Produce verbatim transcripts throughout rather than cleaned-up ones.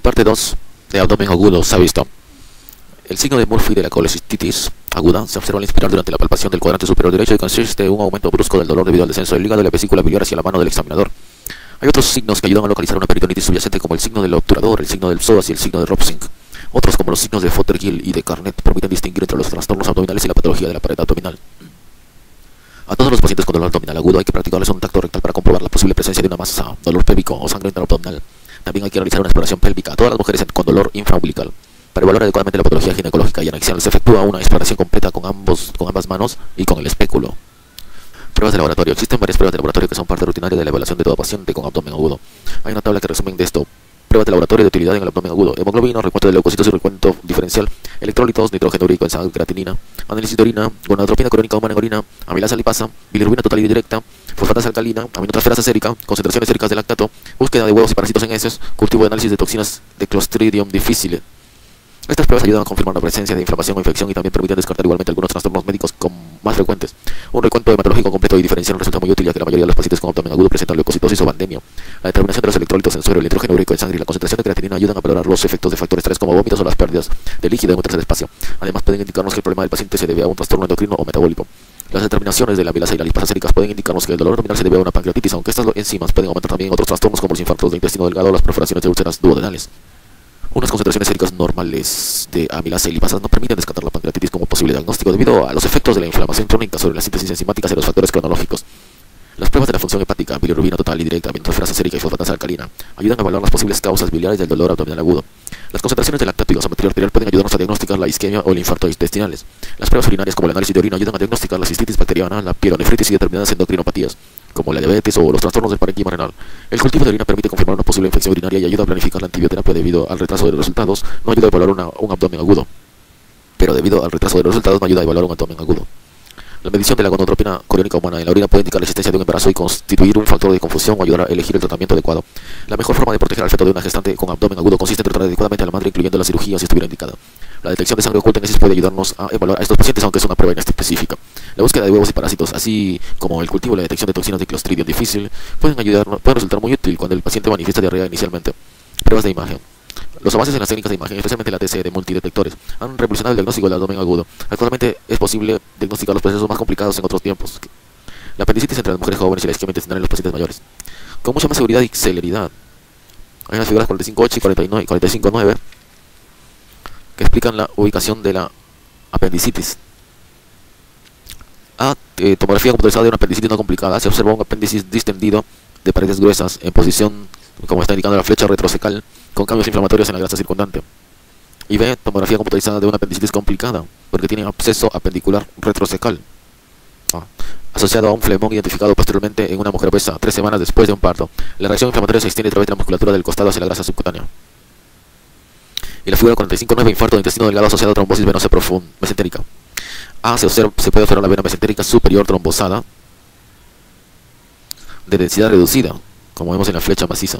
Parte dos de abdomen agudo se ha visto. El signo de Murphy de la colecistitis aguda se observa al inspirar durante la palpación del cuadrante superior derecho y consiste en un aumento brusco del dolor debido al descenso del hígado y la vesícula biliar hacia la mano del examinador. Hay otros signos que ayudan a localizar una peritonitis subyacente, como el signo del obturador, el signo del psoas y el signo de Ropsing. Otros, como los signos de Fothergill y de Carnet, permiten distinguir entre los trastornos abdominales y la patología de la pared abdominal. A todos los pacientes con dolor abdominal agudo hay que practicarles un tacto rectal para comprobar la posible presencia de una masa, dolor pélvico o sangre intraabdominal. También hay que realizar una exploración pélvica a todas las mujeres con dolor infraumbilical. Para evaluar adecuadamente la patología ginecológica y anexial se efectúa una exploración completa con, ambos, con ambas manos y con el espéculo. Pruebas de laboratorio. Existen varias pruebas de laboratorio que son parte rutinaria de la evaluación de todo paciente con abdomen agudo. Hay una tabla que resumen de esto. Pruebas de laboratorio de utilidad en el abdomen agudo: hemoglobina, recuento de leucocitos y recuento diferencial, electrolitos, nitrógeno úrico en sangre, creatinina, análisis de orina, gonadotropina crónica humana en orina, amilasa lipasa, bilirrubina total y directa, fosfatasa alcalina, aminotransferasa sérica, concentraciones séricas de lactato, búsqueda de huevos y parásitos en heces, cultivo de análisis de toxinas de Clostridium difficile. Estas pruebas ayudan a confirmar la presencia de inflamación o infección y también permiten descartar igualmente algunos trastornos médicos más frecuentes. Un recuento hematológico completo y diferencial resulta muy útil, ya que la mayoría de los pacientes con abdomen agudo presentan leucocitosis o bandemia. La determinación de los electrolitos en suero, el nitrógeno úrico en sangre y la concentración de creatinina ayudan a valorar los efectos de factores tales como vómitos o las pérdidas de líquido en un tercer espacio. Además, pueden indicarnos que el problema del paciente se debe a un trastorno endocrino o metabólico. Las determinaciones de la amilasa y la lipasa séricas pueden indicarnos que el dolor abdominal se debe a una pancreatitis, aunque estas enzimas pueden aumentar también otros trastornos como los infartos de intestino delgado o las perforaciones de úlceras duodenales. Unas concentraciones séricas normales de amilasa y lipasas no permiten descartar la pancreatitis como posible diagnóstico debido a los efectos de la inflamación crónica sobre la síntesis enzimática y los factores cronológicos. Las pruebas de la función hepática, bilirrubina total y directa, aminotransferasa sérica y fosfatasa alcalina ayudan a evaluar las posibles causas biliares del dolor abdominal agudo. Las concentraciones de lactato y gasometría arterial pueden ayudarnos a diagnosticar la isquemia o el infarto intestinales. Las pruebas urinarias como el análisis de orina ayudan a diagnosticar la cistitis bacteriana, la pielonefritis y determinadas endocrinopatías, como la diabetes o los trastornos del parénquima renal. El cultivo de orina permite confirmar una posible infección urinaria y ayuda a planificar la antibioterapia debido al retraso de los resultados. No ayuda a evaluar una, un abdomen agudo, pero debido al retraso de los resultados no ayuda a evaluar un abdomen agudo. La medición de la gonadotropina coriónica humana en la orina puede indicar la existencia de un embarazo y constituir un factor de confusión o ayudar a elegir el tratamiento adecuado. La mejor forma de proteger al feto de una gestante con abdomen agudo consiste en tratar adecuadamente a la madre, incluyendo la cirugía si estuviera indicada. La detección de sangre oculta en heces puede ayudarnos a evaluar a estos pacientes, aunque es una prueba inespecífica. La búsqueda de huevos y parásitos, así como el cultivo y la detección de toxinas de Clostridium difficile, pueden, ayudar, pueden resultar muy útil cuando el paciente manifiesta diarrea inicialmente. Pruebas de imagen. Los avances en las técnicas de imagen, especialmente la T C de multidetectores, han revolucionado el diagnóstico del abdomen agudo. Actualmente es posible diagnosticar los procesos más complicados en otros tiempos. La apendicitis entre las mujeres jóvenes y la isquemia intestinal en los pacientes mayores, con mucha más seguridad y celeridad. Hay unas figuras cuarenta y cinco punto ocho y cuarenta y nueve, cuarenta y cinco punto nueve que explican la ubicación de la apendicitis. A. Eh, tomografía computarizada de una apendicitis no complicada. Se observa un apéndice distendido de paredes gruesas en posición, como está indicando la flecha retrocecal, con cambios inflamatorios en la grasa circundante. Y B. Tomografía computarizada de una apendicitis complicada, porque tiene absceso apendicular retrocecal, ah, asociado a un flemón identificado posteriormente en una mujer obesa tres semanas después de un parto. La reacción inflamatoria se extiende a través de la musculatura del costado hacia la grasa subcutánea. Y la figura cuarenta y cinco punto nueve, infarto de intestino delgado asociado a trombosis venosa profunda mesentérica. A. Se, observa, se puede observar la vena mesentérica superior trombosada de densidad reducida, como vemos en la flecha maciza,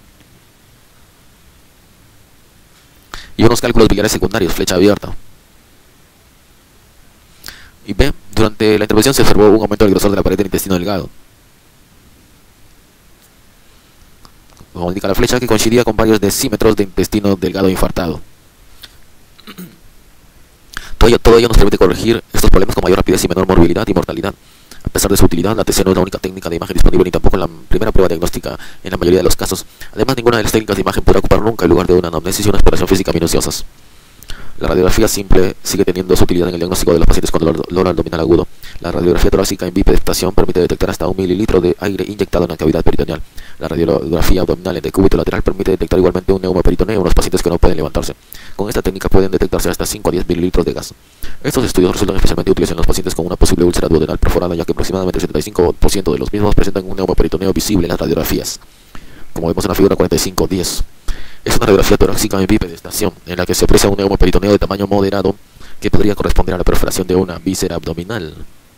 y unos cálculos biliares secundarios, flecha abierta. Y B. Durante la intervención se observó un aumento del grosor de la pared del intestino delgado, como indica la flecha, que coincidía con varios decímetros de intestino delgado infartado. Todo ello, todo ello nos permite corregir estos problemas con mayor rapidez y menor morbilidad y mortalidad. A pesar de su utilidad, la T C no es la única técnica de imagen disponible ni tampoco la primera prueba diagnóstica en la mayoría de los casos. Además, ninguna de las técnicas de imagen podrá ocupar nunca el lugar de una anamnesis y una exploración física minuciosas. La radiografía simple sigue teniendo su utilidad en el diagnóstico de los pacientes con dolor, dolor abdominal agudo. La radiografía torácica en bipedestación permite detectar hasta un mililitro de aire inyectado en la cavidad peritoneal. La radiografía abdominal en decúbito lateral permite detectar igualmente un neumoperitoneo en los pacientes que no pueden levantarse. Con esta técnica pueden detectarse hasta cinco a diez mililitros de gas. Estos estudios resultan especialmente útiles en los pacientes con una posible úlcera duodenal perforada, ya que aproximadamente el setenta y cinco por ciento de los mismos presentan un neumoperitoneo visible en las radiografías, como vemos en la figura cuarenta y cinco punto diez. Es una radiografía torácica en bipedestación, en la que se aprecia un neumoperitoneo de tamaño moderado que podría corresponder a la perforación de una víscera abdominal.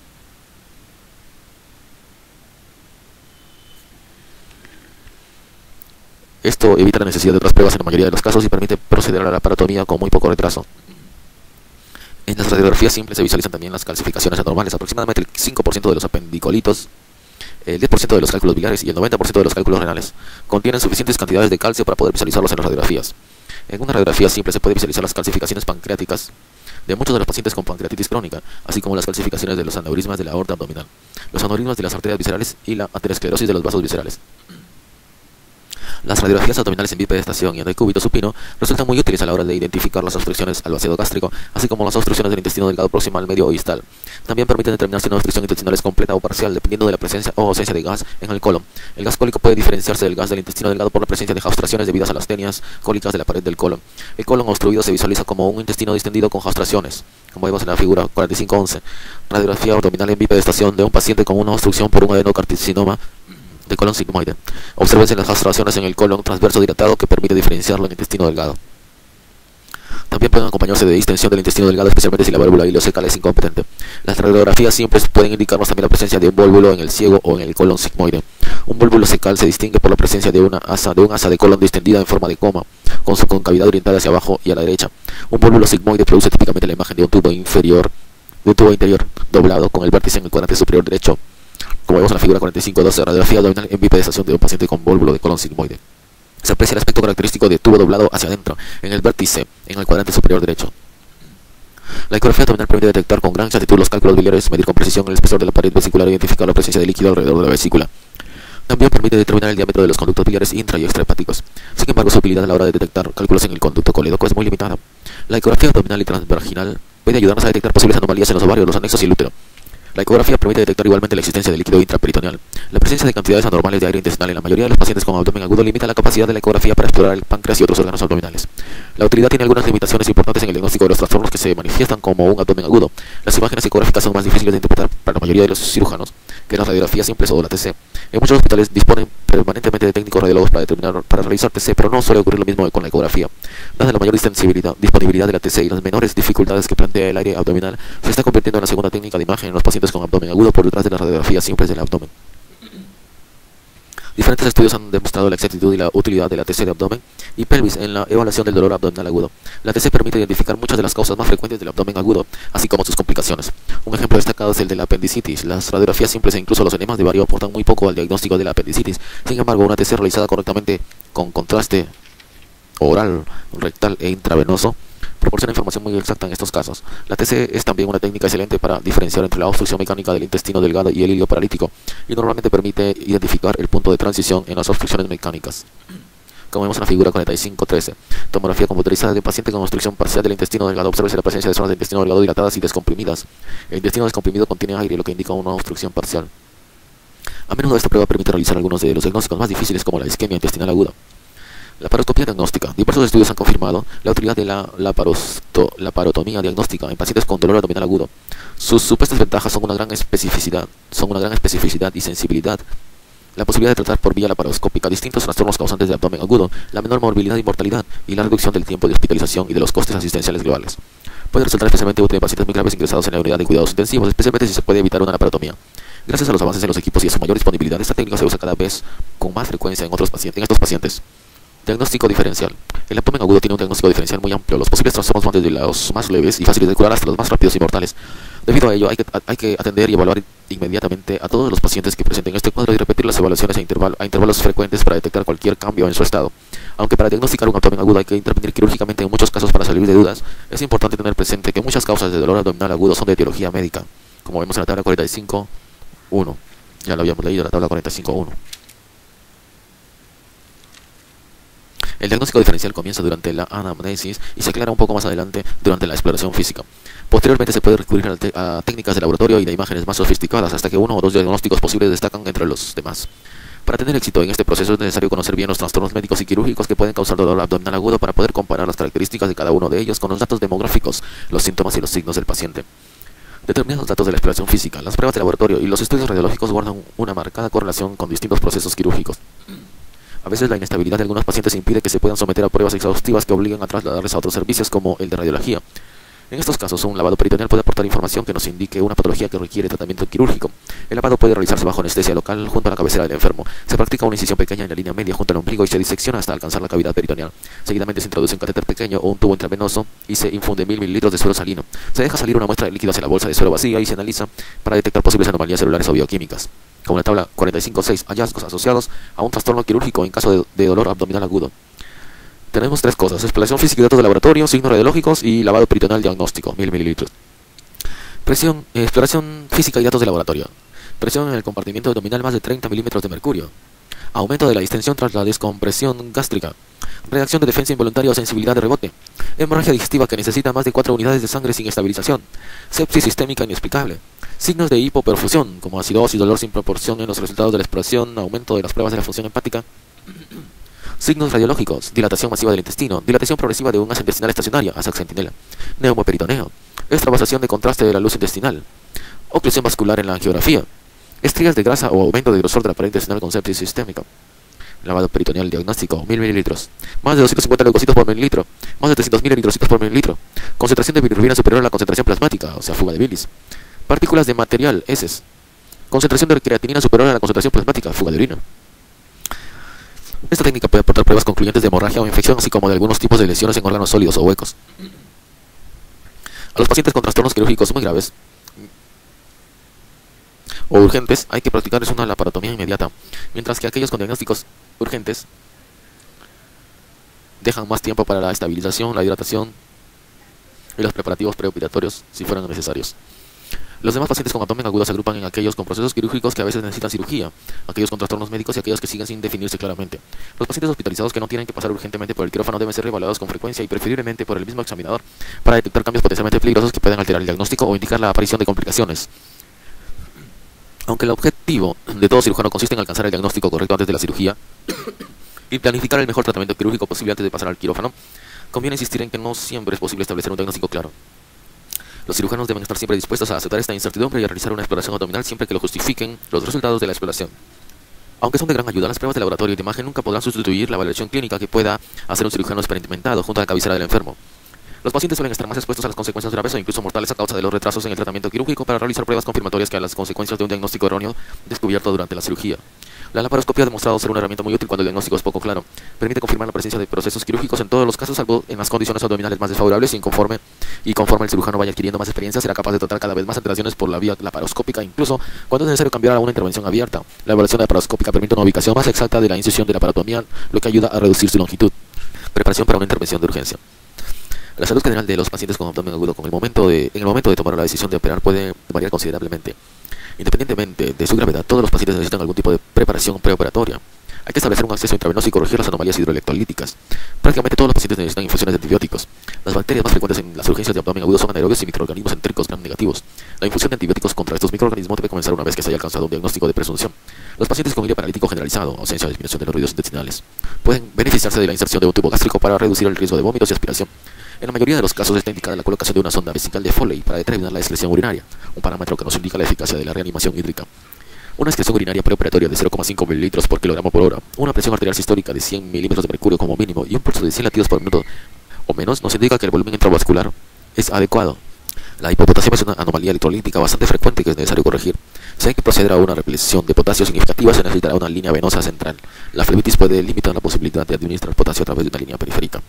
Esto evita la necesidad de otras pruebas en la mayoría de los casos y permite proceder a la laparotomía con muy poco retraso. En las radiografías simples se visualizan también las calcificaciones anormales. Aproximadamente el cinco por ciento de los apendicolitos, el diez por ciento de los cálculos biliares y el noventa por ciento de los cálculos renales contienen suficientes cantidades de calcio para poder visualizarlos en las radiografías. En una radiografía simple se puede visualizar las calcificaciones pancreáticas de muchos de los pacientes con pancreatitis crónica, así como las calcificaciones de los aneurismas de la aorta abdominal, los aneurismas de las arterias viscerales y la aterosclerosis de los vasos viscerales. Las radiografías abdominales en bipedestación y en decúbito supino resultan muy útiles a la hora de identificar las obstrucciones al vaciado gástrico, así como las obstrucciones del intestino delgado próximo al medio o distal. También permiten determinar si una obstrucción intestinal es completa o parcial, dependiendo de la presencia o ausencia de gas en el colon. El gas cólico puede diferenciarse del gas del intestino delgado por la presencia de gastraciones debidas a las tenias cólicas de la pared del colon. El colon obstruido se visualiza como un intestino distendido con gastraciones, como vemos en la figura cuarenta y cinco once. Radiografía abdominal en bipedestación de un paciente con una obstrucción por un adenocarcinoma de colon sigmoide. Obsérvense las gastraciones en el colon transverso dilatado que permite diferenciarlo en intestino delgado. También pueden acompañarse de distensión del intestino delgado, especialmente si la válvula ileocecal es incompetente. Las radiografías simples pueden indicarnos también la presencia de un vólvulo en el ciego o en el colon sigmoide. Un vólvulo cecal se distingue por la presencia de una asa de un asa de colon distendida en forma de coma, con su concavidad orientada hacia abajo y a la derecha. Un vólvulo sigmoide produce típicamente la imagen de un tubo inferior, de un tubo interior doblado con el vértice en el cuadrante superior derecho, como vemos en la figura cuarenta y cinco doce, radiografía abdominal en bipedestación de un paciente con vólvulo de colon sigmoide. Se aprecia el aspecto característico de tubo doblado hacia adentro, en el vértice, en el cuadrante superior derecho. La ecografía abdominal permite detectar con gran exactitud los cálculos biliares, medir con precisión el espesor de la pared vesicular e identificar la presencia de líquido alrededor de la vesícula. También permite determinar el diámetro de los conductos biliares intra y extrahepáticos. Sin embargo, su utilidad a la hora de detectar cálculos en el conducto colédoco es muy limitada. La ecografía abdominal y transvaginal puede ayudarnos a detectar posibles anomalías en los ovarios, los anexos y el útero. La ecografía permite detectar igualmente la existencia de líquido intraperitoneal. La presencia de cantidades anormales de aire intestinal en la mayoría de los pacientes con abdomen agudo limita la capacidad de la ecografía para explorar el páncreas y otros órganos abdominales. La utilidad tiene algunas limitaciones importantes en el diagnóstico de los trastornos que se manifiestan como un abdomen agudo. Las imágenes ecográficas son más difíciles de interpretar para la mayoría de los cirujanos que las radiografías simples o la T C. En muchos hospitales disponen permanentemente de técnicos radiólogos para determinar, para realizar T C, pero no suele ocurrir lo mismo con la ecografía. Dada la mayor disponibilidad, disponibilidad de la T C y las menores dificultades que plantea el aire abdominal, se está convirtiendo en la segunda técnica de imagen en los pacientes con abdomen agudo por detrás de las radiografías simples del abdomen. Diferentes estudios han demostrado la exactitud y la utilidad de la T C de abdomen y pelvis en la evaluación del dolor abdominal agudo. La T C permite identificar muchas de las causas más frecuentes del abdomen agudo, así como sus complicaciones. Un ejemplo destacado es el de la apendicitis. Las radiografías simples e incluso los enemas de vario aportan muy poco al diagnóstico de la apendicitis. Sin embargo, una T C realizada correctamente con contraste oral, rectal e intravenoso proporciona información muy exacta en estos casos. La T C es también una técnica excelente para diferenciar entre la obstrucción mecánica del intestino delgado y el hilo paralítico, y normalmente permite identificar el punto de transición en las obstrucciones mecánicas. Como vemos en la figura cuarenta y cinco trece, tomografía computarizada de un paciente con obstrucción parcial del intestino delgado. Observe la presencia de zonas del intestino delgado dilatadas y descomprimidas. El intestino descomprimido contiene aire, lo que indica una obstrucción parcial. A menudo esta prueba permite realizar algunos de los diagnósticos más difíciles, como la isquemia intestinal aguda. Laparoscopía diagnóstica. Diversos estudios han confirmado la utilidad de la laparosto, laparotomía diagnóstica en pacientes con dolor abdominal agudo. Sus supuestas ventajas son una gran especificidad, son una gran especificidad y sensibilidad, la posibilidad de tratar por vía laparoscópica distintos trastornos causantes de abdomen agudo, la menor morbilidad y mortalidad, y la reducción del tiempo de hospitalización y de los costes asistenciales globales. Puede resultar especialmente útil en pacientes muy graves ingresados en la unidad de cuidados intensivos, especialmente si se puede evitar una laparotomía. Gracias a los avances en los equipos y a su mayor disponibilidad, esta técnica se usa cada vez con más frecuencia en, otros pacientes, en estos pacientes. Diagnóstico diferencial. El abdomen agudo tiene un diagnóstico diferencial muy amplio. Los posibles trastornos van desde los más leves y fáciles de curar hasta los más rápidos y mortales. Debido a ello, hay que, hay que atender y evaluar inmediatamente a todos los pacientes que presenten este cuadro y repetir las evaluaciones a, interval, a intervalos frecuentes para detectar cualquier cambio en su estado. Aunque para diagnosticar un abdomen agudo hay que intervenir quirúrgicamente en muchos casos para salir de dudas, es importante tener presente que muchas causas de dolor abdominal agudo son de etiología médica, como vemos en la tabla cuarenta y cinco uno. Ya lo habíamos leído en la tabla cuarenta y cinco uno. El diagnóstico diferencial comienza durante la anamnesis y se aclara un poco más adelante durante la exploración física. Posteriormente se puede recurrir a, a técnicas de laboratorio y de imágenes más sofisticadas hasta que uno o dos diagnósticos posibles destacan entre los demás. Para tener éxito en este proceso es necesario conocer bien los trastornos médicos y quirúrgicos que pueden causar dolor abdominal agudo para poder comparar las características de cada uno de ellos con los datos demográficos, los síntomas y los signos del paciente. Determinados datos de la exploración física, las pruebas de laboratorio y los estudios radiológicos guardan una marcada correlación con distintos procesos quirúrgicos. A veces la inestabilidad de algunos pacientes impide que se puedan someter a pruebas exhaustivas que obliguen a trasladarles a otros servicios como el de radiología. En estos casos, un lavado peritoneal puede aportar información que nos indique una patología que requiere tratamiento quirúrgico. El lavado puede realizarse bajo anestesia local junto a la cabecera del enfermo. Se practica una incisión pequeña en la línea media junto al ombligo y se disecciona hasta alcanzar la cavidad peritoneal. Seguidamente se introduce un catéter pequeño o un tubo intravenoso y se infunde mil mililitros de suero salino. Se deja salir una muestra de líquido hacia la bolsa de suero vacía y se analiza para detectar posibles anomalías celulares o bioquímicas. Como en la tabla cuarenta y cinco seis, hallazgos asociados a un trastorno quirúrgico en caso de, de dolor abdominal agudo. tenemos tres cosas: exploración física y datos de laboratorio, signos radiológicos y lavado peritoneal diagnóstico, mil mililitros. Presión, eh, exploración física y datos de laboratorio. Presión en el compartimiento abdominal más de treinta milímetros de mercurio. Aumento de la distensión tras la descompresión gástrica. Reacción de defensa involuntaria o sensibilidad de rebote. Hemorragia digestiva que necesita más de cuatro unidades de sangre sin estabilización. Sepsis sistémica inexplicable. Signos de hipoperfusión, como acidosis, dolor sin proporción en los resultados de la exploración, aumento de las pruebas de la función hepática. Signos radiológicos: dilatación masiva del intestino, dilatación progresiva de un asa intestinal estacionaria, asa sentinela, neumoperitoneo, extravasación de contraste de la luz intestinal, oclusión vascular en la angiografía, estrías de grasa o aumento de grosor de la pared intestinal con sepsis sistémica. Lavado peritoneal diagnóstico, mil mililitros. Más de doscientos cincuenta leucocitos por mililitro. Más de trescientos mil eritrocitos por mililitro. Concentración de bilirrubina superior a la concentración plasmática, o sea, fuga de bilis. Partículas de material, heces. Concentración de creatinina superior a la concentración plasmática, fuga de orina. Esta técnica puede aportar pruebas concluyentes de hemorragia o infección, así como de algunos tipos de lesiones en órganos sólidos o huecos. A los pacientes con trastornos quirúrgicos muy graves o urgentes hay que practicarles una laparotomía inmediata, mientras que aquellos con diagnósticos urgentes dejan más tiempo para la estabilización, la hidratación y los preparativos preoperatorios si fueran necesarios. Los demás pacientes con abdomen agudo se agrupan en aquellos con procesos quirúrgicos que a veces necesitan cirugía, aquellos con trastornos médicos y aquellos que siguen sin definirse claramente. Los pacientes hospitalizados que no tienen que pasar urgentemente por el quirófano deben ser reevaluados con frecuencia y preferiblemente por el mismo examinador para detectar cambios potencialmente peligrosos que pueden alterar el diagnóstico o indicar la aparición de complicaciones. Aunque el objetivo de todo cirujano consiste en alcanzar el diagnóstico correcto antes de la cirugía y planificar el mejor tratamiento quirúrgico posible antes de pasar al quirófano, conviene insistir en que no siempre es posible establecer un diagnóstico claro. Los cirujanos deben estar siempre dispuestos a aceptar esta incertidumbre y a realizar una exploración abdominal siempre que lo justifiquen los resultados de la exploración. Aunque son de gran ayuda, las pruebas de laboratorio y de imagen nunca podrán sustituir la valoración clínica que pueda hacer un cirujano experimentado junto a la cabecera del enfermo. Los pacientes suelen estar más expuestos a las consecuencias graves o incluso mortales a causa de los retrasos en el tratamiento quirúrgico para realizar pruebas confirmatorias que a las consecuencias de un diagnóstico erróneo descubierto durante la cirugía. La laparoscopia ha demostrado ser una herramienta muy útil cuando el diagnóstico es poco claro. Permite confirmar la presencia de procesos quirúrgicos en todos los casos, salvo en las condiciones abdominales más desfavorables, y conforme, y conforme el cirujano vaya adquiriendo más experiencia, será capaz de tratar cada vez más alteraciones por la vía laparoscópica, incluso cuando es necesario cambiar a una intervención abierta. La evaluación laparoscópica permite una ubicación más exacta de la incisión de la paratomía, lo que ayuda a reducir su longitud. Preparación para una intervención de urgencia. La salud general de los pacientes con abdomen agudo con el momento de, en el momento de tomar la decisión de operar puede variar considerablemente. Independientemente de su gravedad, todos los pacientes necesitan algún tipo de preparación preoperatoria. Hay que establecer un acceso intravenoso y corregir las anomalías hidroelectrolíticas. Prácticamente todos los pacientes necesitan infusiones de antibióticos. Las bacterias más frecuentes en las urgencias de abdomen agudo son anaerobios y microorganismos entéricos gram negativos. La infusión de antibióticos contra estos microorganismos debe comenzar una vez que se haya alcanzado un diagnóstico de presunción. Los pacientes con iria paralítico generalizado, ausencia de disminución de los ruidos intestinales, pueden beneficiarse de la inserción de un tubo gástrico para reducir el riesgo de vómitos y aspiración. En la mayoría de los casos está indicada la colocación de una sonda vesical de Foley para determinar la excreción urinaria, un parámetro que nos indica la eficacia de la reanimación hídrica. Una excreción urinaria preoperatoria de cero coma cinco mililitros por kilogramo por hora, una presión arterial sistólica de cien milímetros de mercurio como mínimo y un pulso de cien latidos por minuto o menos nos indica que el volumen intravascular es adecuado. La hipopotasemia es una anomalía electrolítica bastante frecuente que es necesario corregir. Si hay que proceder a una repleción de potasio significativa, se necesitará una línea venosa central. La flebitis puede limitar la posibilidad de administrar potasio a través de una línea periférica.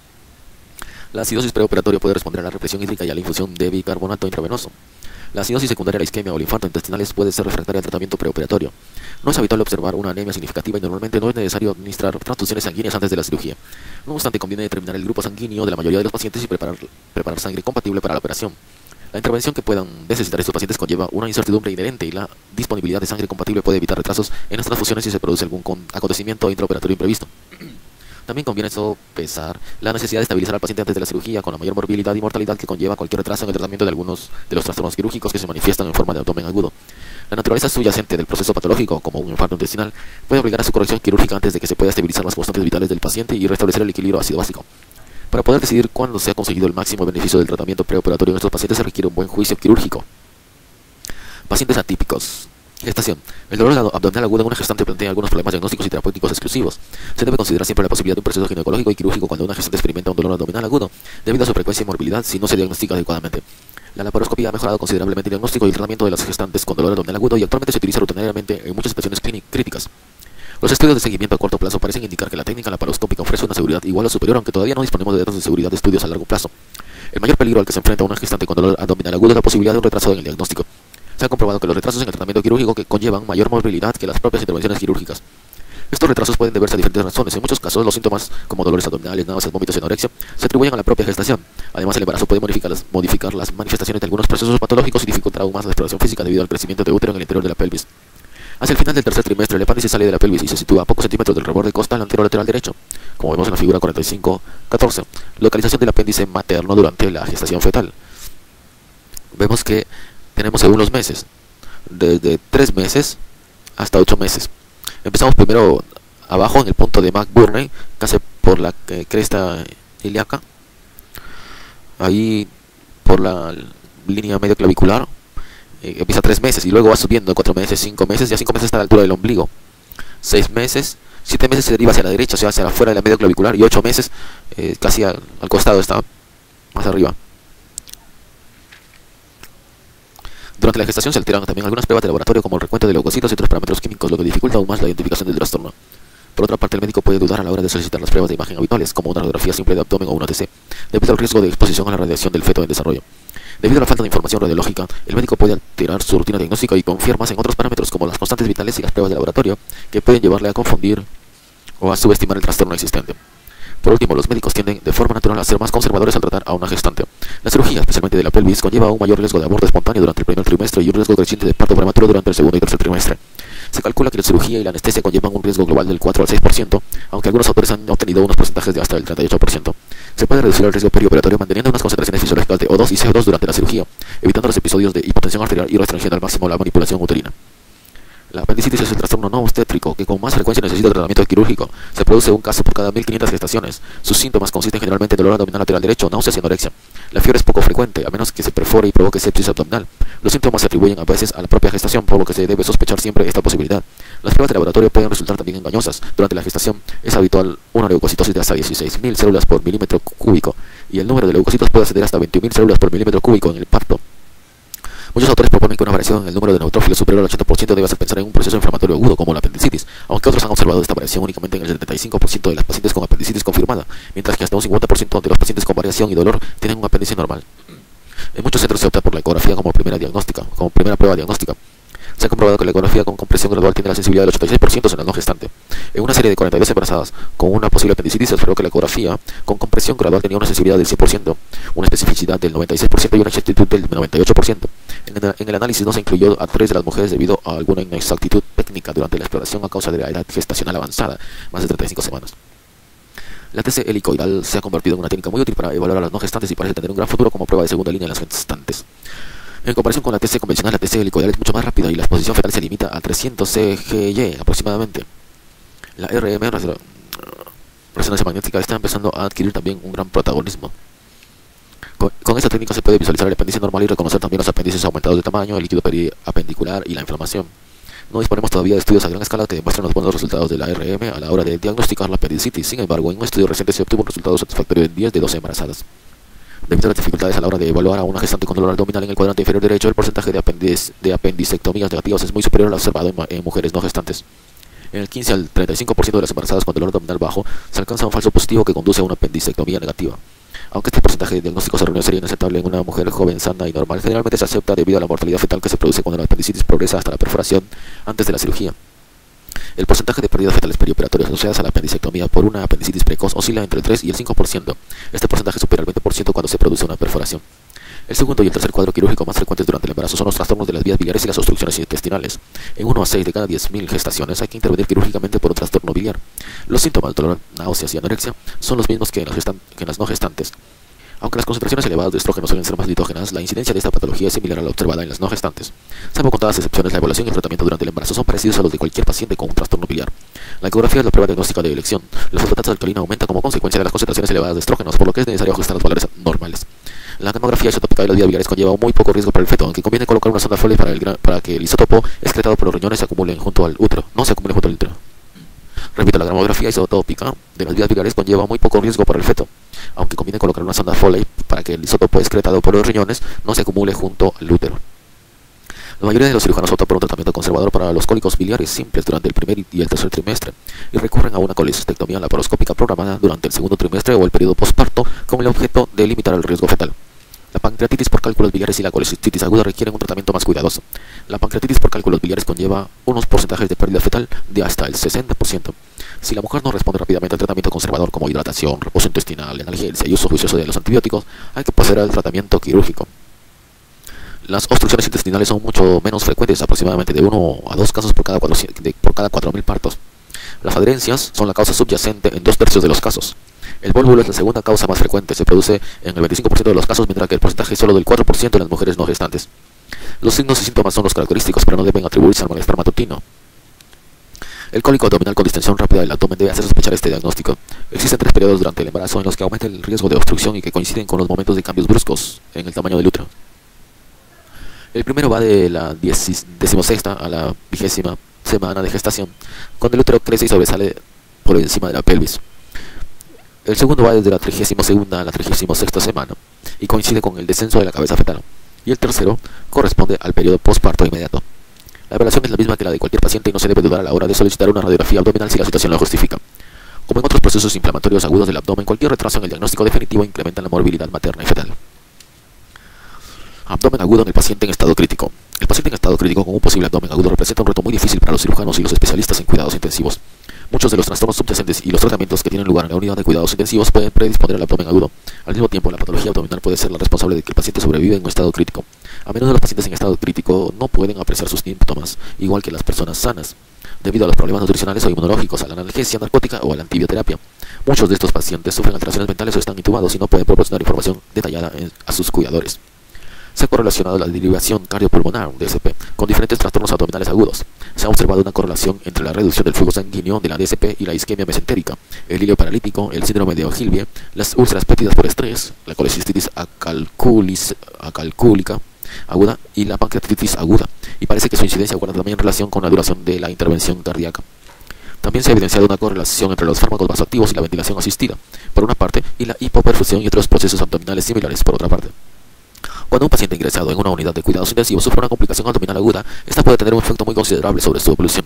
La acidosis preoperatoria puede responder a la represión hídrica y a la infusión de bicarbonato intravenoso. La acidosis secundaria a la isquemia o el infarto intestinales puede ser refractaria al tratamiento preoperatorio. No es habitual observar una anemia significativa y normalmente no es necesario administrar transfusiones sanguíneas antes de la cirugía. No obstante, conviene determinar el grupo sanguíneo de la mayoría de los pacientes y preparar, preparar sangre compatible para la operación. La intervención que puedan necesitar estos pacientes conlleva una incertidumbre inherente y la disponibilidad de sangre compatible puede evitar retrasos en las transfusiones si se produce algún acontecimiento intraoperatorio imprevisto. También conviene sopesar la necesidad de estabilizar al paciente antes de la cirugía con la mayor morbilidad y mortalidad que conlleva cualquier retraso en el tratamiento de algunos de los trastornos quirúrgicos que se manifiestan en forma de abdomen agudo. La naturaleza subyacente del proceso patológico, como un infarto intestinal, puede obligar a su corrección quirúrgica antes de que se pueda estabilizar las constantes vitales del paciente y restablecer el equilibrio ácido básico. Para poder decidir cuándo se ha conseguido el máximo beneficio del tratamiento preoperatorio en estos pacientes se requiere un buen juicio quirúrgico. Pacientes atípicos. Gestación. El dolor abdominal agudo en una gestante plantea algunos problemas diagnósticos y terapéuticos exclusivos. Se debe considerar siempre la posibilidad de un proceso ginecológico y quirúrgico cuando una gestante experimenta un dolor abdominal agudo, debido a su frecuencia y morbilidad si no se diagnostica adecuadamente. La laparoscopia ha mejorado considerablemente el diagnóstico y el tratamiento de las gestantes con dolor abdominal agudo y actualmente se utiliza rutinariamente en muchas situaciones críticas. Los estudios de seguimiento a corto plazo parecen indicar que la técnica laparoscópica ofrece una seguridad igual o superior, aunque todavía no disponemos de datos de seguridad de estudios a largo plazo. El mayor peligro al que se enfrenta una gestante con dolor abdominal agudo es la posibilidad de un retraso en el diagnóstico. Se ha comprobado que los retrasos en el tratamiento quirúrgico que conllevan mayor morbilidad que las propias intervenciones quirúrgicas. Estos retrasos pueden deberse a diferentes razones. En muchos casos, los síntomas, como dolores abdominales, náuseas, vómitos y anorexia, se atribuyen a la propia gestación. Además, el embarazo puede modificar las, modificar las manifestaciones de algunos procesos patológicos y dificultar aún más la exploración física debido al crecimiento de útero en el interior de la pelvis. Hacia el final del tercer trimestre, el apéndice sale de la pelvis y se sitúa a pocos centímetros del reborde costal anterolateral derecho, como vemos en la figura cuarenta y cinco catorce. Localización del apéndice materno durante la gestación fetal. Vemos que tenemos según los meses, desde tres meses hasta ocho meses. Empezamos primero abajo en el punto de McBurney, casi por la eh, cresta ilíaca, ahí por la línea medio clavicular. Eh, empieza tres meses y luego va subiendo cuatro meses, cinco meses, ya cinco meses está a la altura del ombligo, seis meses, siete meses se deriva hacia la derecha, o sea hacia afuera de la medio clavicular, y ocho meses eh, casi al, al costado, está más arriba. Durante la gestación se alteran también algunas pruebas de laboratorio como el recuento de leucocitos y otros parámetros químicos, lo que dificulta aún más la identificación del trastorno. Por otra parte, el médico puede dudar a la hora de solicitar las pruebas de imagen habituales, como una radiografía simple de abdomen o una T C, debido al riesgo de exposición a la radiación del feto en desarrollo. Debido a la falta de información radiológica, el médico puede alterar su rutina diagnóstica y confiar más en otros parámetros como las constantes vitales y las pruebas de laboratorio, que pueden llevarle a confundir o a subestimar el trastorno existente. Por último, los médicos tienden de forma natural a ser más conservadores al tratar a una gestante. La cirugía, especialmente de la pelvis, conlleva un mayor riesgo de aborto espontáneo durante el primer trimestre y un riesgo creciente de parto prematuro durante el segundo y tercer trimestre. Se calcula que la cirugía y la anestesia conllevan un riesgo global del cuatro al seis por ciento, aunque algunos autores han obtenido unos porcentajes de hasta el treinta y ocho por ciento. Se puede reducir el riesgo perioperatorio manteniendo unas concentraciones fisiológicas de O dos y C O dos durante la cirugía, evitando los episodios de hipotensión arterial y restringiendo al máximo la manipulación uterina. La apendicitis es el trastorno no obstétrico que con más frecuencia necesita tratamiento quirúrgico. Se produce un caso por cada mil quinientas gestaciones. Sus síntomas consisten generalmente en dolor abdominal lateral derecho, náuseas y anorexia. La fiebre es poco frecuente, a menos que se perfore y provoque sepsis abdominal. Los síntomas se atribuyen a veces a la propia gestación, por lo que se debe sospechar siempre esta posibilidad. Las pruebas de laboratorio pueden resultar también engañosas. Durante la gestación es habitual una leucocitosis de hasta dieciséis mil células por milímetro cúbico, y el número de leucocitos puede ascender hasta veintiún mil células por milímetro cúbico en el parto. Muchos autores proponen que una variación en el número de neutrófilos superior al ochenta por ciento debe hacer pensar en un proceso inflamatorio agudo como la apendicitis, aunque otros han observado esta variación únicamente en el setenta y cinco por ciento de las pacientes con apendicitis confirmada, mientras que hasta un cincuenta por ciento de los pacientes con variación y dolor tienen un apéndice normal. En muchos centros se opta por la ecografía como primera diagnóstica, como primera prueba diagnóstica. Se ha comprobado que la ecografía con compresión gradual tiene la sensibilidad del ochenta y seis por ciento en la no gestante. En una serie de cuarenta y dos embarazadas con una posible apendicitis se observó que la ecografía con compresión gradual tenía una sensibilidad del cien por ciento, una especificidad del noventa y seis por ciento y una exactitud del noventa y ocho por ciento. En el, en el análisis no se incluyó a tres de las mujeres debido a alguna inexactitud técnica durante la exploración a causa de la edad gestacional avanzada, más de treinta y cinco semanas. La T C helicoidal se ha convertido en una técnica muy útil para evaluar a las no gestantes y parece tener un gran futuro como prueba de segunda línea en las gestantes. En comparación con la T C convencional, la T C helicoidal es mucho más rápida y la exposición fetal se limita a trescientos C G Y aproximadamente. La R M, resonancia magnética, está empezando a adquirir también un gran protagonismo. Con, con esta técnica se puede visualizar el apéndice normal y reconocer también los apéndices aumentados de tamaño, el líquido periapendicular y la inflamación. No disponemos todavía de estudios a gran escala que demuestren los buenos resultados de la R M a la hora de diagnosticar la apendicitis. Sin embargo, en un estudio reciente se obtuvo un resultado satisfactorio en diez de doce embarazadas. Debido a las dificultades a la hora de evaluar a una gestante con dolor abdominal en el cuadrante inferior derecho, el porcentaje de, apendis, de apendicectomías negativas es muy superior al observado en, en mujeres no gestantes. En el quince al treinta y cinco por ciento de las embarazadas con dolor abdominal bajo se alcanza un falso positivo que conduce a una apendicectomía negativa. Aunque este porcentaje de diagnóstico se reunió sería inaceptable en una mujer joven, sana y normal, generalmente se acepta debido a la mortalidad fetal que se produce cuando la apendicitis progresa hasta la perforación antes de la cirugía. El porcentaje de pérdidas fetales perioperatorias asociadas a la apendicectomía por una apendicitis precoz oscila entre el tres y el cinco por ciento. Este porcentaje supera el veinte por ciento cuando se produce una perforación. El segundo y el tercer cuadro quirúrgico más frecuentes durante el embarazo son los trastornos de las vías biliares y las obstrucciones intestinales. En uno a seis de cada diez mil gestaciones hay que intervenir quirúrgicamente por un trastorno biliar. Los síntomas, dolor, náuseas y anorexia son los mismos que en las, gestan que en las no gestantes. Aunque las concentraciones elevadas de estrógeno suelen ser más litógenas, la incidencia de esta patología es similar a la observada en las no gestantes. Salvo contadas excepciones, la evaluación y el tratamiento durante el embarazo son parecidos a los de cualquier paciente con un trastorno biliar. La ecografía es la prueba diagnóstica de elección. La fosfatasa alcalina aumenta como consecuencia de las concentraciones elevadas de estrógenos, por lo que es necesario ajustar los valores normales. La gamografía isotópica de las vías biliares conlleva muy poco riesgo para el feto, aunque conviene colocar una sonda Foley para, el, para que el isótopo excretado por los riñones se acumule junto al útero, no se acumule junto al útero. Repito, la gamografía isotópica de las vías biliares conlleva muy poco riesgo para el feto, aunque conviene colocar una sonda Foley para que el isótopo excretado por los riñones no se acumule junto al útero. La mayoría de los cirujanos optan por un tratamiento conservador para los cólicos biliares simples durante el primer y el tercer trimestre y recurren a una colecistectomía laparoscópica programada durante el segundo trimestre o el periodo posparto con el objeto de limitar el riesgo fetal. La pancreatitis por cálculos biliares y la colecistitis aguda requieren un tratamiento más cuidadoso. La pancreatitis por cálculos biliares conlleva unos porcentajes de pérdida fetal de hasta el sesenta por ciento. Si la mujer no responde rápidamente al tratamiento conservador como hidratación, reposo intestinal, analgesia y uso juicioso de los antibióticos, hay que proceder al tratamiento quirúrgico. Las obstrucciones intestinales son mucho menos frecuentes, aproximadamente de uno a dos casos por cada cuatro mil partos. Las adherencias son la causa subyacente en dos tercios de los casos. El vólvulo es la segunda causa más frecuente, se produce en el veinticinco por ciento de los casos, mientras que el porcentaje es solo del cuatro por ciento en las mujeres no gestantes. Los signos y síntomas son los característicos, pero no deben atribuirse al malestar matutino. El cólico abdominal con distensión rápida del abdomen debe hacer sospechar este diagnóstico. Existen tres periodos durante el embarazo en los que aumenta el riesgo de obstrucción y que coinciden con los momentos de cambios bruscos en el tamaño del útero. El primero va de la decimosexta a la vigésima semana de gestación, cuando el útero crece y sobresale por encima de la pelvis. El segundo va desde la trigésima segunda a la trigésima sexta semana y coincide con el descenso de la cabeza fetal. Y el tercero corresponde al periodo postparto inmediato. La evaluación es la misma que la de cualquier paciente y no se debe dudar a la hora de solicitar una radiografía abdominal si la situación lo justifica. Como en otros procesos inflamatorios agudos del abdomen, cualquier retraso en el diagnóstico definitivo incrementa la morbilidad materna y fetal. Abdomen agudo en el paciente en estado crítico. El paciente en estado crítico con un posible abdomen agudo representa un reto muy difícil para los cirujanos y los especialistas en cuidados intensivos. Muchos de los trastornos subyacentes y los tratamientos que tienen lugar en la unidad de cuidados intensivos pueden predisponer al abdomen agudo. Al mismo tiempo, la patología abdominal puede ser la responsable de que el paciente sobreviva en un estado crítico. A menudo los pacientes en estado crítico no pueden apreciar sus síntomas, igual que las personas sanas, debido a los problemas nutricionales o inmunológicos, a la analgesia narcótica o a la antibioterapia. Muchos de estos pacientes sufren alteraciones mentales o están intubados y no pueden proporcionar información detallada a sus cuidadores. Se ha correlacionado la derivación cardiopulmonar, D S P, con diferentes trastornos abdominales agudos. Se ha observado una correlación entre la reducción del flujo sanguíneo de la D S P y la isquemia mesentérica, el hilo paralítico, el síndrome de Ogilvie, las úlceras péptidas por estrés, la colecistitis acalcúlica aguda y la pancreatitis aguda, y parece que su incidencia guarda también relación con la duración de la intervención cardíaca. También se ha evidenciado una correlación entre los fármacos vasoactivos y la ventilación asistida, por una parte, y la hipoperfusión y otros procesos abdominales similares, por otra parte. Cuando un paciente ingresado en una unidad de cuidados intensivos sufre una complicación abdominal aguda, esta puede tener un efecto muy considerable sobre su evolución.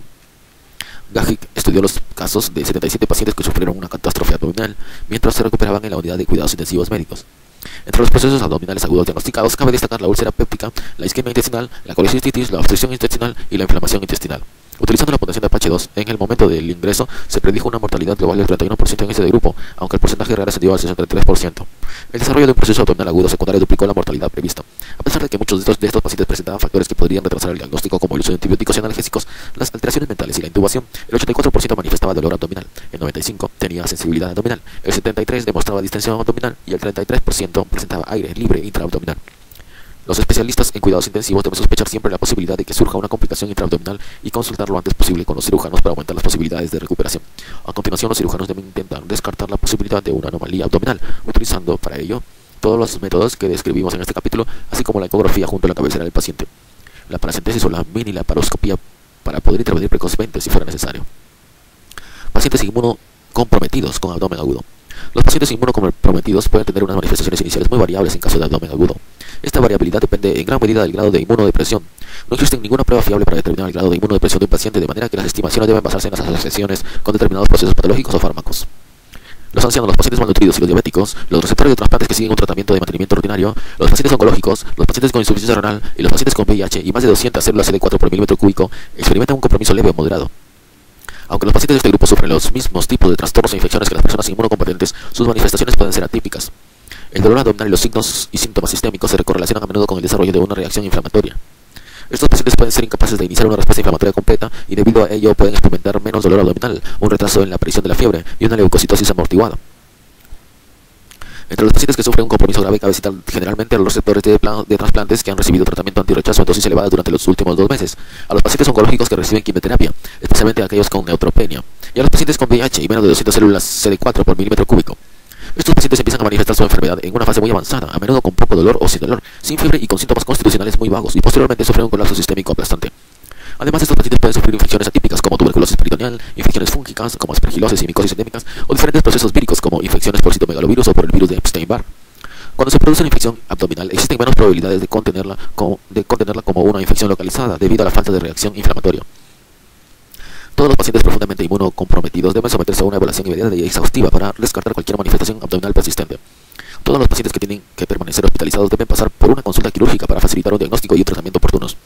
Gajic estudió los casos de setenta y siete pacientes que sufrieron una catástrofe abdominal mientras se recuperaban en la unidad de cuidados intensivos médicos. Entre los procesos abdominales agudos diagnosticados cabe destacar la úlcera péptica, la isquemia intestinal, la colecistitis, la obstrucción intestinal y la inflamación intestinal. Utilizando la puntuación de Apache dos, en el momento del ingreso se predijo una mortalidad global del treinta y uno por ciento en ese grupo, aunque el porcentaje real ascendió al sesenta y tres por ciento. El desarrollo de un proceso abdominal agudo secundario duplicó la mortalidad prevista. A pesar de que muchos de estos, de estos pacientes presentaban factores que podrían retrasar el diagnóstico, como el uso de antibióticos y analgésicos, las alteraciones mentales y la intubación, el ochenta y cuatro por ciento manifestaba dolor abdominal, el noventa y cinco por ciento tenía sensibilidad abdominal, el setenta y tres por ciento demostraba distensión abdominal y el treinta y tres por ciento presentaba aire libre intraabdominal. Los especialistas en cuidados intensivos deben sospechar siempre la posibilidad de que surja una complicación intraabdominal y consultar lo antes posible con los cirujanos para aumentar las posibilidades de recuperación. A continuación, los cirujanos deben intentar descartar la posibilidad de una anomalía abdominal, utilizando para ello todos los métodos que describimos en este capítulo, así como la ecografía junto a la cabecera del paciente, la paracentesis o la mini laparoscopía para poder intervenir precozmente si fuera necesario. Pacientes inmunocomprometidos con abdomen agudo. Los pacientes inmunocomprometidos pueden tener unas manifestaciones iniciales muy variables en caso de abdomen agudo. Esta variabilidad depende en gran medida del grado de inmunodepresión. No existe ninguna prueba fiable para determinar el grado de inmunodepresión de un paciente, de manera que las estimaciones deben basarse en las asociaciones con determinados procesos patológicos o fármacos. Los ancianos, los pacientes malnutridos y los diabéticos, los receptores de trasplantes que siguen un tratamiento de mantenimiento rutinario, los pacientes oncológicos, los pacientes con insuficiencia renal y los pacientes con V I H y más de doscientas células C D cuatro por milímetro cúbico experimentan un compromiso leve o moderado. Aunque los pacientes de este grupo sufren los mismos tipos de trastornos e infecciones que las personas inmunocompetentes, sus manifestaciones pueden ser atípicas. El dolor abdominal y los signos y síntomas sistémicos se correlacionan a menudo con el desarrollo de una reacción inflamatoria. Estos pacientes pueden ser incapaces de iniciar una respuesta inflamatoria completa y debido a ello pueden experimentar menos dolor abdominal, un retraso en la aparición de la fiebre y una leucocitosis amortiguada. Entre los pacientes que sufren un compromiso grave cabe citar generalmente a los receptores de, de trasplantes que han recibido tratamiento antirrechazo en dosis elevadas durante los últimos dos meses, a los pacientes oncológicos que reciben quimioterapia, especialmente a aquellos con neutropenia, y a los pacientes con V I H y menos de doscientas células C D cuatro por milímetro cúbico. Estos pacientes empiezan a manifestar su enfermedad en una fase muy avanzada, a menudo con poco dolor o sin dolor, sin fiebre y con síntomas constitucionales muy vagos, y posteriormente sufren un colapso sistémico aplastante. Además, estos pacientes pueden sufrir infecciones atípicas como tuberculosis peritoneal, infecciones fúngicas como aspergilosis y micosis endémicas, o diferentes procesos víricos como infecciones por citomegalovirus o por el virus de Epstein-Barr. Cuando se produce una infección abdominal, existen menos probabilidades de contenerla, como, de contenerla como una infección localizada debido a la falta de reacción inflamatoria. Todos los pacientes profundamente inmunocomprometidos deben someterse a una evaluación inmediata y exhaustiva para descartar cualquier manifestación abdominal persistente. Todos los pacientes que tienen que permanecer hospitalizados deben pasar por una consulta quirúrgica para facilitar un diagnóstico y un tratamiento oportunos.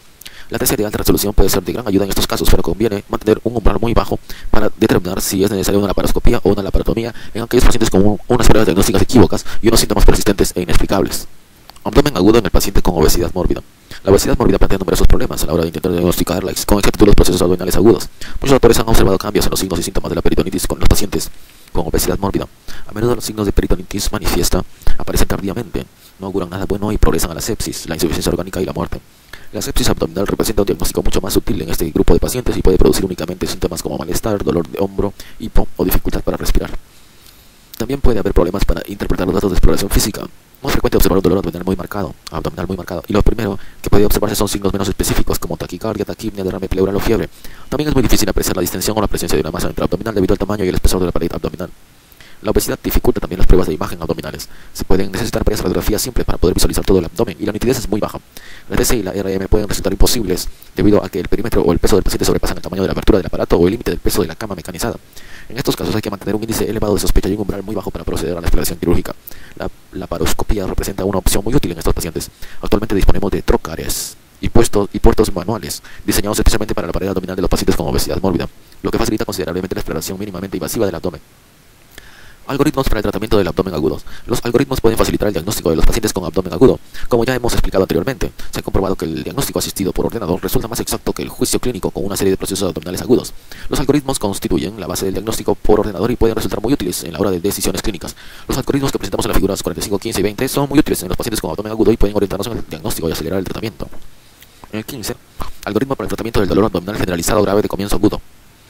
La T C de alta resolución puede ser de gran ayuda en estos casos, pero conviene mantener un umbral muy bajo para determinar si es necesaria una laparoscopía o una laparotomía en aquellos pacientes con un, unas pruebas diagnósticas equívocas y unos síntomas persistentes e inexplicables. Abdomen agudo en el paciente con obesidad mórbida. La obesidad mórbida plantea numerosos problemas a la hora de intentar diagnosticarla con exactitud los procesos abdominales agudos. Muchos autores han observado cambios en los signos y síntomas de la peritonitis con los pacientes con obesidad mórbida. A menudo los signos de peritonitis manifiesta aparecen tardíamente, no auguran nada bueno y progresan a la sepsis, la insuficiencia orgánica y la muerte. La sepsis abdominal representa un diagnóstico mucho más sutil en este grupo de pacientes y puede producir únicamente síntomas como malestar, dolor de hombro, hipo o dificultad para respirar. También puede haber problemas para interpretar los datos de exploración física. Muy frecuente observar un dolor abdominal muy marcado, abdominal muy marcado, y lo primero que puede observarse son signos menos específicos como taquicardia, taquipnea, derrame pleural o fiebre. También es muy difícil apreciar la distensión o la presencia de una masa intraabdominal debido al tamaño y el espesor de la pared abdominal. La obesidad dificulta también las pruebas de imagen abdominales. Se pueden necesitar varias radiografías simples para poder visualizar todo el abdomen y la nitidez es muy baja. La T C y la R M pueden resultar imposibles debido a que el perímetro o el peso del paciente sobrepasan el tamaño de la apertura del aparato o el límite del peso de la cama mecanizada. En estos casos hay que mantener un índice elevado de sospecha y un umbral muy bajo para proceder a la exploración quirúrgica. La laparoscopía representa una opción muy útil en estos pacientes. Actualmente disponemos de trócares y, puestos, y puertos manuales diseñados especialmente para la pared abdominal de los pacientes con obesidad mórbida, lo que facilita considerablemente la exploración mínimamente invasiva del abdomen. Algoritmos para el tratamiento del abdomen agudo. Los algoritmos pueden facilitar el diagnóstico de los pacientes con abdomen agudo. Como ya hemos explicado anteriormente, se ha comprobado que el diagnóstico asistido por ordenador resulta más exacto que el juicio clínico con una serie de procesos abdominales agudos. Los algoritmos constituyen la base del diagnóstico por ordenador y pueden resultar muy útiles en la hora de decisiones clínicas. Los algoritmos que presentamos en las figuras cuarenta y cinco, quince y veinte son muy útiles en los pacientes con abdomen agudo y pueden orientarnos en el diagnóstico y acelerar el tratamiento. En el quince, algoritmo para el tratamiento del dolor abdominal generalizado grave de comienzo agudo.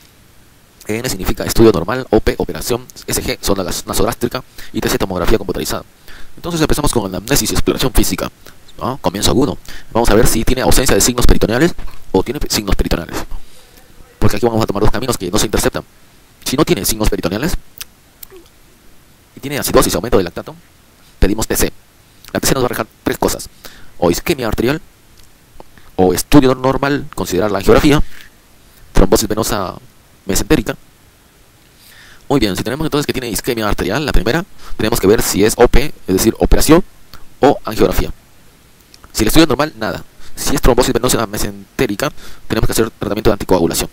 E N significa estudio normal, O P, operación, S G, sonda nasogástrica y T C, tomografía computarizada. Entonces empezamos con anamnesis y exploración física. ¿No? Comienzo agudo. Vamos a ver si tiene ausencia de signos peritoneales o tiene signos peritoneales. Porque aquí vamos a tomar dos caminos que no se interceptan. Si no tiene signos peritoneales y tiene acidosis, aumento del lactato, pedimos T C. La T C nos va a dejar tres cosas. O isquemia arterial, o estudio normal, considerar la angiografía, trombosis venosa mesentérica. Muy bien, si tenemos entonces que tiene isquemia arterial, la primera, tenemos que ver si es O P, es decir, operación o angiografía. Si el estudio es normal, nada. Si es trombosis venosa mesentérica, tenemos que hacer tratamiento de anticoagulación.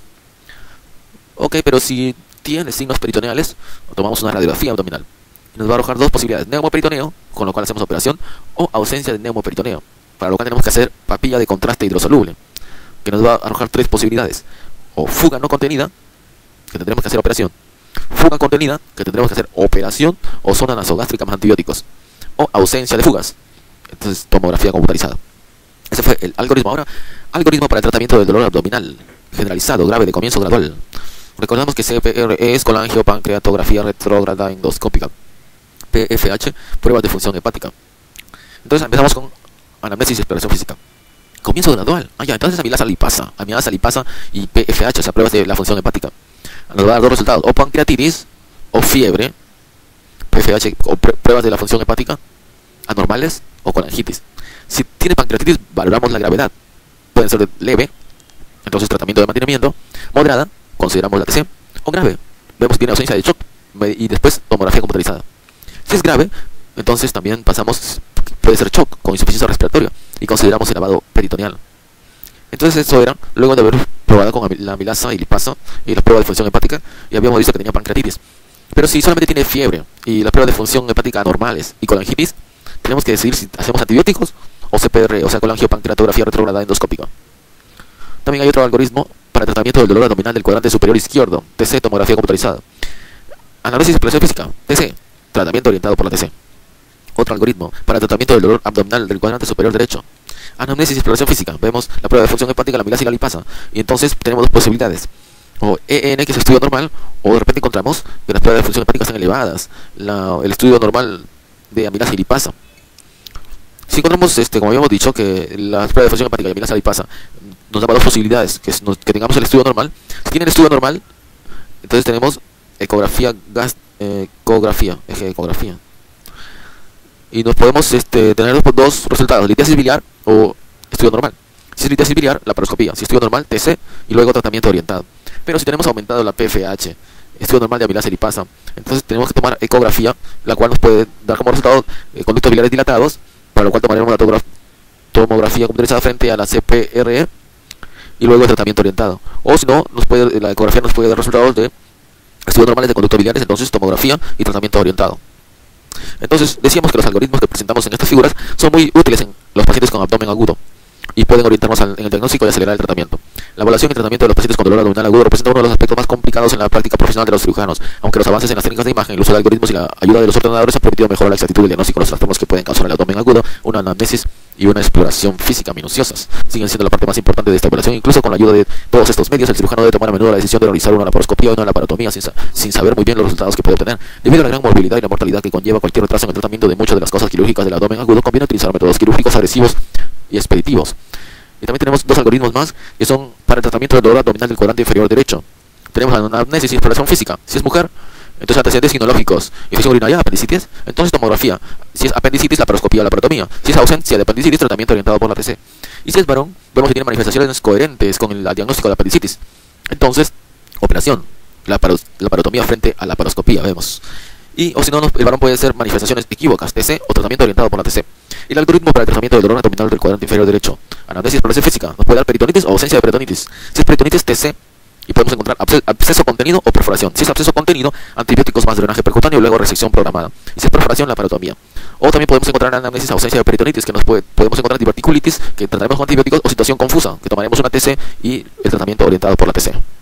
Ok, pero si tiene signos peritoneales, tomamos una radiografía abdominal. Y nos va a arrojar dos posibilidades: neumoperitoneo, con lo cual hacemos operación, o ausencia de neumoperitoneo, para lo cual tenemos que hacer papilla de contraste hidrosoluble, que nos va a arrojar tres posibilidades: o fuga no contenida, que tendremos que hacer operación; fuga contenida, que tendremos que hacer operación o sonda nasogástrica más antibióticos; o ausencia de fugas, entonces tomografía computarizada. Ese fue el algoritmo. Ahora, algoritmo para el tratamiento del dolor abdominal generalizado grave de comienzo gradual. Recordamos que C P R E es colangiopancreatografía retrógrada endoscópica. P F H, pruebas de función hepática. Entonces empezamos con anamnesis y exploración física. Comienzo gradual. Ah, ya, entonces amilasa lipasa, amilasa lipasa y P F H, o sea, pruebas de la función hepática. Nos va a dar dos resultados: o pancreatitis o fiebre. P F H o pruebas de la función hepática anormales o colangitis. Si tiene pancreatitis, valoramos la gravedad. Pueden ser leve, entonces tratamiento de mantenimiento; moderada, consideramos la T C; o grave, vemos que tiene ausencia de shock y después tomografía computarizada. Si es grave, entonces también pasamos, puede ser shock con insuficiencia respiratoria y consideramos el lavado peritoneal. Entonces eso era luego de haber probado con la amilasa y lipasa y la prueba de función hepática, y habíamos visto que tenía pancreatitis. Pero si solamente tiene fiebre y las pruebas de función hepática anormales y colangitis, tenemos que decidir si hacemos antibióticos o C P R, o sea, colangiopancreatografía retrógrada endoscópica. También hay otro algoritmo para el tratamiento del dolor abdominal del cuadrante superior izquierdo: T C, tomografía computarizada. Análisis y exploración física, T C, tratamiento orientado por la T C. Otro algoritmo para el tratamiento del dolor abdominal del cuadrante superior derecho: anamnesis y exploración física. Vemos la prueba de función hepática, la amilasa y la lipasa, y entonces tenemos dos posibilidades: o E N, que es estudio normal, o de repente encontramos que las pruebas de función hepática están elevadas, la, el estudio normal de amilasa y lipasa. Si encontramos, este, como habíamos dicho, que las pruebas de función hepática y amilasa y lipasa nos daba dos posibilidades: que, es, nos, que tengamos el estudio normal. Si tiene el estudio normal, entonces tenemos ecografía, gas, eh, ecografía, eje ecografía. Y nos podemos este, tener dos, dos resultados: litiasis biliar o estudio normal. Si es litiasis biliar, laparoscopía; si es estudio normal, T C y luego tratamiento orientado. Pero si tenemos aumentado la P F H, estudio normal de amilasa y lipasa, entonces tenemos que tomar ecografía, la cual nos puede dar como resultado eh, conductos biliares dilatados, para lo cual tomaremos la tomografía computarizada frente a la C P R E, y luego el tratamiento orientado. O si no, nos puede, la ecografía nos puede dar resultados de estudios normales de conductos biliares, entonces tomografía y tratamiento orientado. Entonces decíamos que los algoritmos que presentamos en estas figuras son muy útiles en los pacientes con abdomen agudo y pueden orientarnos al, en el diagnóstico y acelerar el tratamiento. La evaluación y tratamiento de los pacientes con dolor abdominal agudo representa uno de los aspectos más complicados en la práctica profesional de los cirujanos, aunque los avances en las técnicas de imagen, el uso de algoritmos y la ayuda de los ordenadores han permitido mejorar la exactitud del diagnóstico de los trastornos que pueden causar el abdomen agudo, una anamnesis y una exploración física minuciosas. Siguen siendo la parte más importante de esta operación. Incluso con la ayuda de todos estos medios, el cirujano debe tomar a menudo la decisión de realizar una laparoscopía o una laparotomía sin, sa sin saber muy bien los resultados que puede obtener. Debido a la gran morbilidad y la mortalidad que conlleva cualquier retraso en el tratamiento de muchas de las causas quirúrgicas del abdomen agudo, conviene utilizar métodos quirúrgicos agresivos y expeditivos. Y también tenemos dos algoritmos más que son para el tratamiento del dolor abdominal del cuadrante inferior derecho. Tenemos la anamnesis y exploración física. Si es mujer, entonces antecedentes inmunológicos, infección urinaria, apendicitis, entonces tomografía. Si es apendicitis, laparoscopía o laparotomía. Si es ausencia de apendicitis, tratamiento orientado por la T C. Y si es varón, vemos que tiene manifestaciones coherentes con el diagnóstico de apendicitis. Entonces, operación, laparotomía frente a laparoscopía, vemos. Y, o si no, el varón puede ser manifestaciones equívocas, T C o tratamiento orientado por la T C. Y el algoritmo para el tratamiento del dolor abdominal del cuadrante inferior derecho. Anamnesis y exploración física. Nos puede dar peritonitis o ausencia de peritonitis. Si es peritonitis, T C. Y podemos encontrar absceso contenido o perforación. Si es absceso contenido, antibióticos más drenaje percutáneo y luego resección programada. Y si es perforación, laparotomía. O también podemos encontrar anamnesis ausencia de peritonitis, que nos puede, podemos encontrar diverticulitis, que trataremos con antibióticos, o situación confusa, que tomaremos una T C y el tratamiento orientado por la T C.